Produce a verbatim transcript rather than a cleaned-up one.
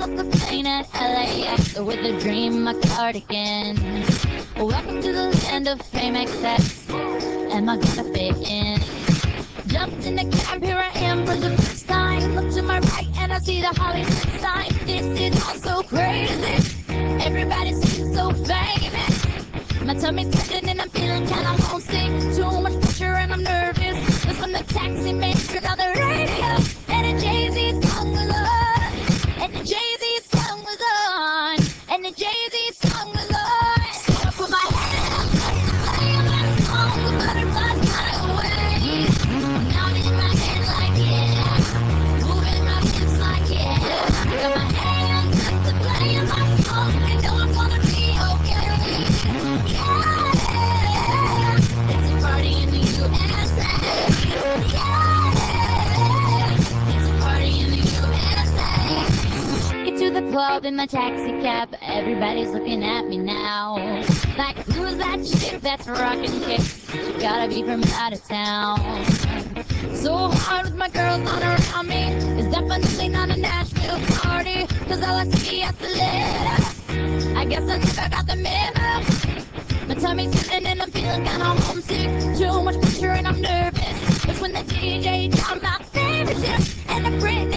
off the plane at L A X with a dream, my cardigan. Welcome to the land of fame excess. Am I gonna fit in? Jumped in the cab, here I am for the first time. Look to my right and I see the Hollywood sign. This is all so crazy. Everybody seems so famous. My tummy's turning and I'm feeling kinda homesick. Too much pressure and I'm nervous. That's when the taxi man turned on the radio. And the Jay-Z song was on. And the Jay-Z song was on. And the Jay-Z song was on. So I put my head up, playing my song, the butterflies fly away. Now I'm in my head like yeah, moving my hips like yeah. Got my hands up to playing my song. I know I'm gonna be okay. Yeah, it's a party in the U S A. Yeah, it's a party in the U S A. Get to the club in my taxi cab. Everybody's looking at me now. Like, who's that chick that's rocking kicks? She gotta be from out of town. So hard with my girls on around me. It's definitely not a Nashville party. Cause all I see is the litter. I guess I never got the memo. My tummy's turning and I'm feeling kinda homesick. Too much pressure and I'm nervous. It's when the D J dropped my favorite tip. And the Brit